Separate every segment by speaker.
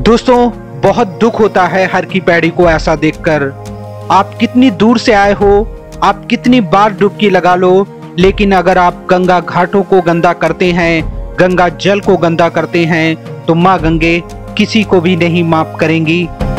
Speaker 1: दोस्तों, बहुत दुख होता है हर की पैड़ी को ऐसा देखकर। आप कितनी दूर से आए हो, आप कितनी बार डुबकी लगा लो, लेकिन अगर आप गंगा घाटों को गंदा करते हैं, गंगा जल को गंदा करते हैं, तो माँ गंगे किसी को भी नहीं माफ करेंगी।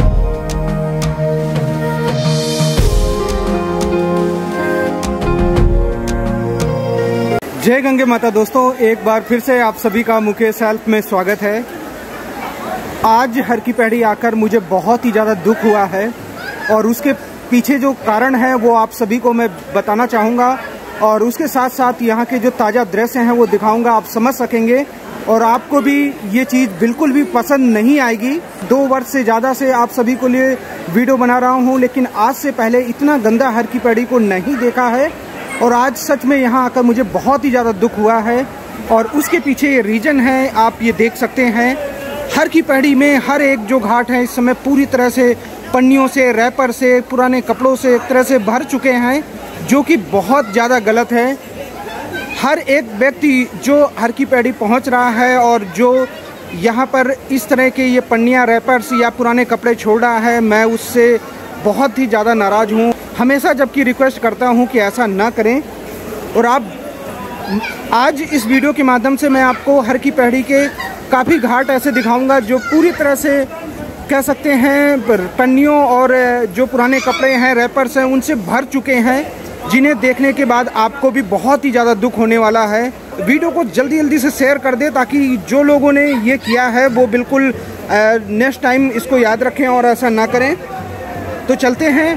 Speaker 2: जय गंगे माता। दोस्तों, एक बार फिर से आप सभी का मुकेश हेल्प में स्वागत है। आज हर की पैड़ी आकर मुझे बहुत ही ज़्यादा दुख हुआ है और उसके पीछे जो कारण है वो आप सभी को मैं बताना चाहूँगा और उसके साथ साथ यहाँ के जो ताज़ा दृश्य हैं वो दिखाऊंगा, आप समझ सकेंगे और आपको भी ये चीज़ बिल्कुल भी पसंद नहीं आएगी। 2 वर्ष से ज़्यादा से आप सभी को लिए वीडियो बना रहा हूँ, लेकिन आज से पहले इतना गंदा हर की पैड़ी को नहीं देखा है और आज सच में यहाँ आकर मुझे बहुत ही ज़्यादा दुख हुआ है। और उसके पीछे ये रीज़न है, आप ये देख सकते हैं। हर की पैड़ी में हर एक जो घाट है इस समय पूरी तरह से पन्नियों से, रैपर से, पुराने कपड़ों से एक तरह से भर चुके हैं, जो कि बहुत ज़्यादा गलत है। हर एक व्यक्ति जो हर की पैड़ी पहुंच रहा है और जो यहाँ पर इस तरह के ये पन्नियाँ, रैपर्स या पुराने कपड़े छोड़ रहा है, मैं उससे बहुत ही ज़्यादा नाराज़ हूँ। हमेशा जबकि रिक्वेस्ट करता हूँ कि ऐसा ना करें। और आप आज इस वीडियो के माध्यम से मैं आपको हर की पैड़ी के काफ़ी घाट ऐसे दिखाऊंगा जो पूरी तरह से कह सकते हैं पन्नियों और जो पुराने कपड़े हैं, रैपर्स हैं, उनसे भर चुके हैं, जिन्हें देखने के बाद आपको भी बहुत ही ज़्यादा दुख होने वाला है। वीडियो को जल्दी जल्दी से शेयर कर दे ताकि जो लोगों ने ये किया है वो बिल्कुल नेक्स्ट टाइम इसको याद रखें और ऐसा ना करें। तो चलते हैं।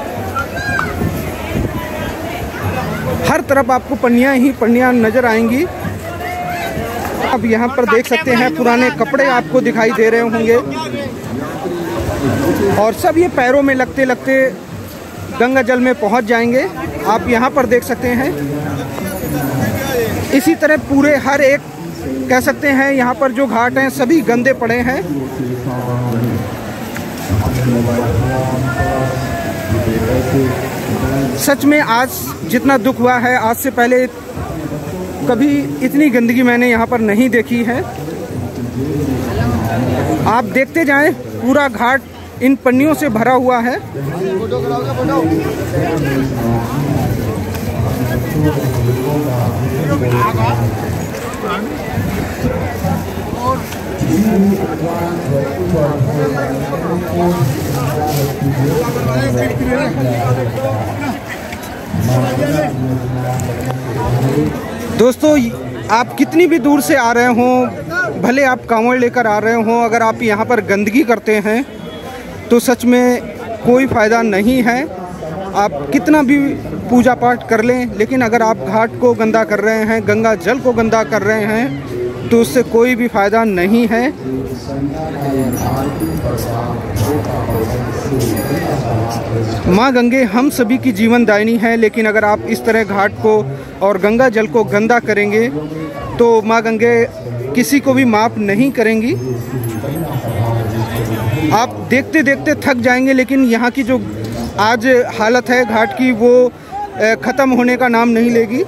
Speaker 2: हर तरफ आपको पन्नियाँ ही पन्नियाँ नज़र आएंगी। अब यहाँ पर देख सकते हैं पुराने कपड़े आपको दिखाई दे रहे होंगे और सब ये पैरों में लगते लगते गंगा जल में पहुँच जाएंगे। आप यहाँ पर देख सकते हैं। इसी तरह पूरे हर एक कह सकते हैं यहाँ पर जो घाट हैं सभी गंदे पड़े हैं। सच में आज जितना दुख हुआ है, आज से पहले कभी इतनी गंदगी मैंने यहाँ पर नहीं देखी है। आप देखते जाएं, पूरा घाट इन पन्नियों से भरा हुआ है। दोस्तों, आप कितनी भी दूर से आ रहे हों, भले आप कांवड़ लेकर आ रहे हों, अगर आप यहाँ पर गंदगी करते हैं तो सच में कोई फ़ायदा नहीं है। आप कितना भी पूजा पाठ कर लें, लेकिन अगर आप घाट को गंदा कर रहे हैं, गंगा जल को गंदा कर रहे हैं, तो उससे कोई भी फ़ायदा नहीं है। माँ गंगे हम सभी की जीवन दायिनी है, लेकिन अगर आप इस तरह घाट को और गंगा जल को गंदा करेंगे तो माँ गंगे किसी को भी माफ़ नहीं करेंगी। आप देखते देखते थक जाएंगे, लेकिन यहाँ की जो आज हालत है घाट की वो ख़त्म होने का नाम नहीं लेगी।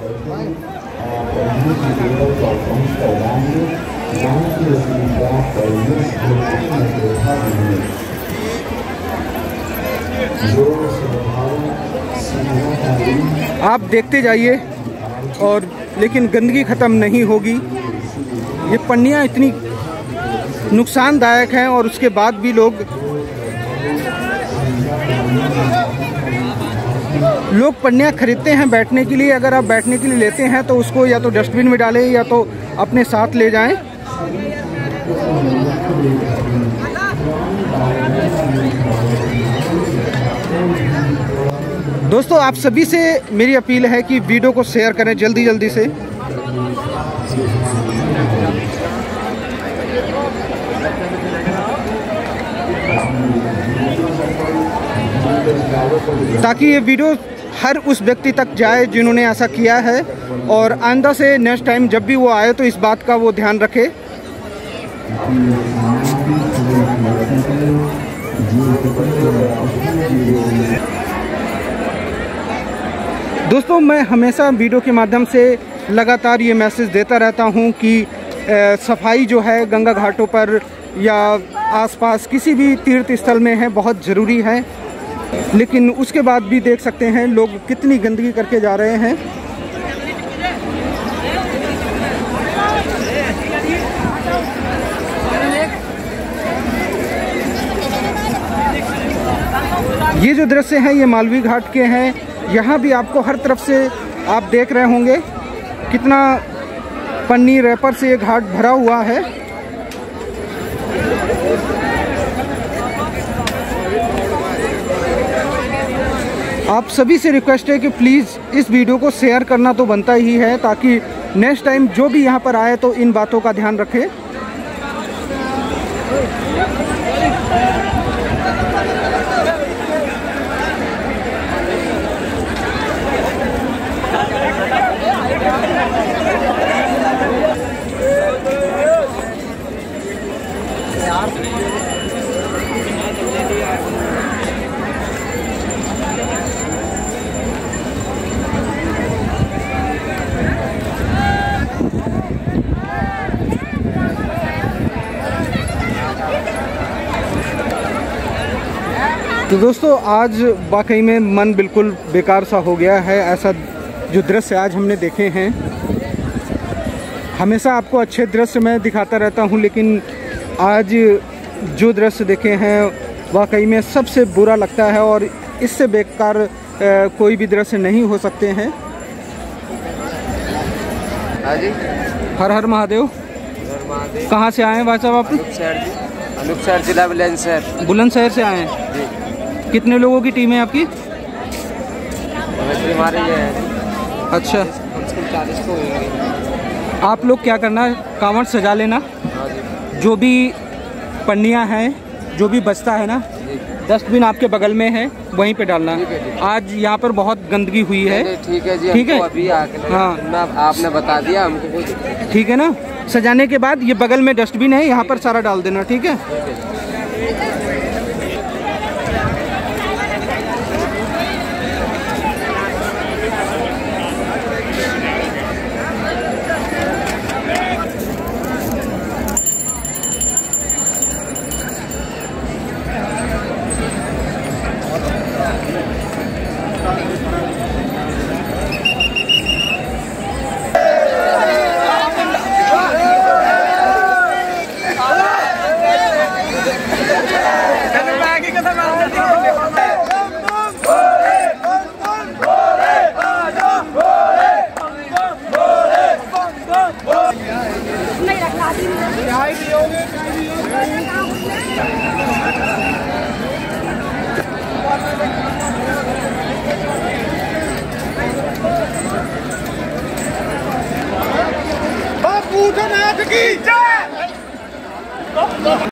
Speaker 2: आप देखते जाइए और लेकिन गंदगी ख़त्म नहीं होगी। ये पन्नियाँ इतनी नुकसानदायक हैं और उसके बाद भी लोग पन्नियाँ खरीदते हैं बैठने के लिए। अगर आप बैठने के लिए लेते हैं तो उसको या तो डस्टबिन में डालें या तो अपने साथ ले जाएं। दोस्तों, आप सभी से मेरी अपील है कि वीडियो को शेयर करें जल्दी जल्दी से। ताकि ये वीडियो हर उस व्यक्ति तक जाए जिन्होंने ऐसा किया है और आइंदा से नेक्स्ट टाइम जब भी वो आए तो इस बात का वो ध्यान रखे। दोस्तों, मैं हमेशा वीडियो के माध्यम से लगातार ये मैसेज देता रहता हूँ कि सफाई जो है गंगा घाटों पर या आसपास किसी भी तीर्थ स्थल में है बहुत ज़रूरी है। लेकिन उसके बाद भी देख सकते हैं लोग कितनी गंदगी करके जा रहे हैं। ये जो दृश्य है ये मालवीय घाट के हैं। यहाँ भी आपको हर तरफ से आप देख रहे होंगे कितना पन्नी रैपर से ये घाट भरा हुआ है। आप सभी से रिक्वेस्ट है कि प्लीज़ इस वीडियो को शेयर करना तो बनता ही है, ताकि नेक्स्ट टाइम जो भी यहाँ पर आए तो इन बातों का ध्यान रखें। तो दोस्तों आज वाकई में मन बिल्कुल बेकार सा हो गया है। ऐसा जो दृश्य आज हमने देखे हैं, हमेशा आपको अच्छे दृश्य मैं दिखाता रहता हूं, लेकिन आज जो दृश्य देखे हैं वाकई में सबसे बुरा लगता है और इससे बेकार कोई भी दृश्य नहीं हो सकते हैं। हर हर महादेव। कहाँ से आए हैं भाई साहब आप?
Speaker 3: अनूपशहर जिला बुलंदशहर।
Speaker 2: बुलंदशहर से आए हैं जी। कितने लोगों की टीम है आपकी?
Speaker 3: हमारे ये है।
Speaker 2: अच्छा,
Speaker 3: 40 को।
Speaker 2: आप लोग क्या करना, कांवड़ सजा लेना, जो भी पन्नियाँ हैं, जो भी बचता है ना, डस्टबिन आपके बगल में है, वहीं पे डालना। आज यहाँ पर बहुत गंदगी हुई है।
Speaker 3: ठीक है जी,
Speaker 2: ठीक है।
Speaker 3: अभी आके
Speaker 2: हाँ,
Speaker 3: आपने बता दिया हमको।
Speaker 2: ठीक है ना। सजाने के बाद ये बगल में डस्टबिन है, यहाँ पर सारा डाल देना। ठीक है।
Speaker 4: भूतनाथ की जय।